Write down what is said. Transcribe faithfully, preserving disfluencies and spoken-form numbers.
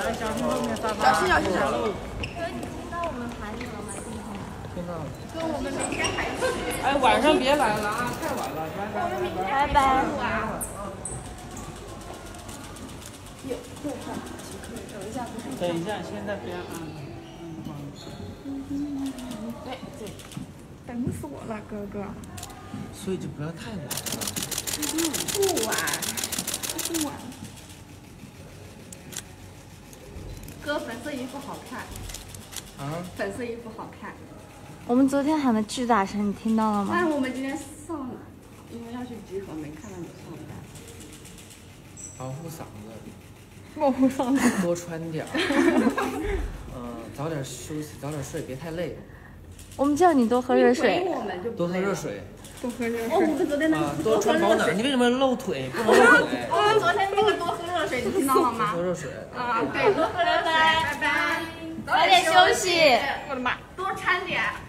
小心后面沙发。 小心小心小心。 哥，你听到我们喊你了吗？今天。 听到了。 哥，我们明天还去。 哎，晚上别来了啊，太晚了，拜拜拜拜。 拜拜。 有有款，等一下， 等一下，现在别按。 对对。 等死我了，哥哥。 所以就不要太晚了。 不晚，不晚。哥，粉色衣服好看。 啊？ 粉色衣服好看。 我们昨天喊的巨大声，你听到了吗？ 但我们今天上，因为要去集合，没看到你上班。 保护嗓子。 保护嗓子。 多穿点儿。嗯，早点休息，早点睡，别太累。 我们叫你多喝热水。 多喝热水。 多喝热水。 哦，我们昨天那个多穿保暖。你为什么露腿？不能露腿。 我们昨天那个多喝热水，你听到了吗？ 多喝热水。 啊，对，多喝热水，拜拜。 早点休息。 我的妈！ 多穿点。